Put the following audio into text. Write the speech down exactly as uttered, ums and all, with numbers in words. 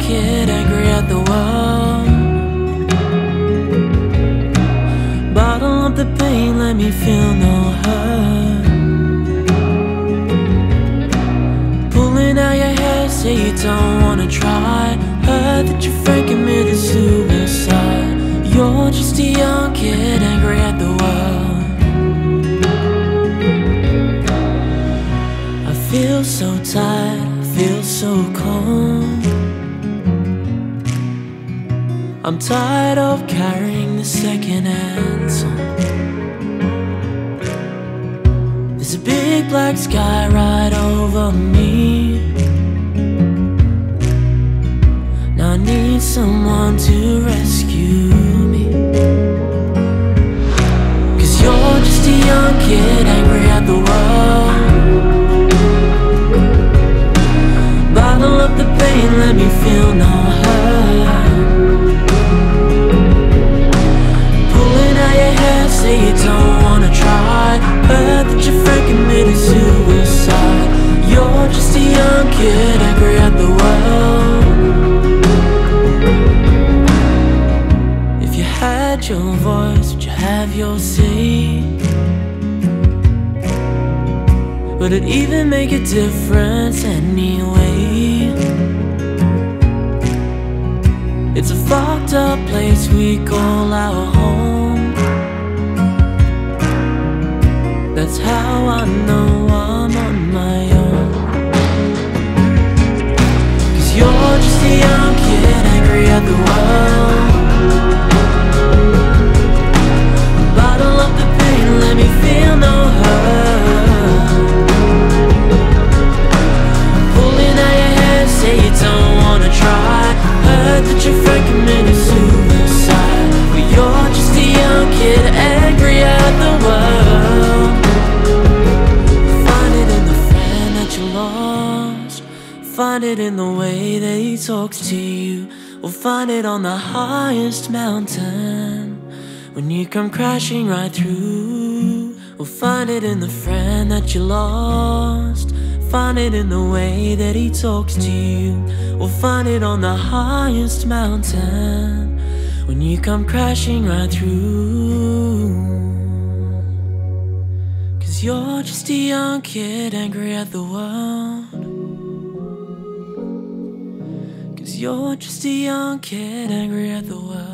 kid angry at the world. Bottle up the pain, let me feel no hurt. Pulling out your hair, say you don't wanna try. Heard that your friend committed suicide. You're just a young kid angry at the world. I feel so tired, I feel so cold. I'm tired of carrying the second-hand song. There's a big black sky right over me. Now I need someone to rescue me. Cause you're just a young kid angry at the world. Bottle up the pain, let me feel no hurt. Say you don't wanna try. Heard that your friend committed suicide. You're just a young kid angry at the world. If you had your voice, would you have your say? Would it even make a difference anyway? It's a fucked up place we call our home. That's how I know I'm on my own. Cause you're just a young kid angry at the world. Bottle up the pain, let me feel no hurt. Pulling out your hair, say you don't wanna try. Heard that your friend committed suicide. But you're just a young kid angry at the world. Find it in the way that he talks to you. Or find it on the highest mountain when you come crashing right through. Or find it in the friend that you lost. Find it in the way that he talks to you. Or find it on the highest mountain when you come crashing right through. Cause you're just a young kid angry at the world. Cause you're just a young kid angry at the world.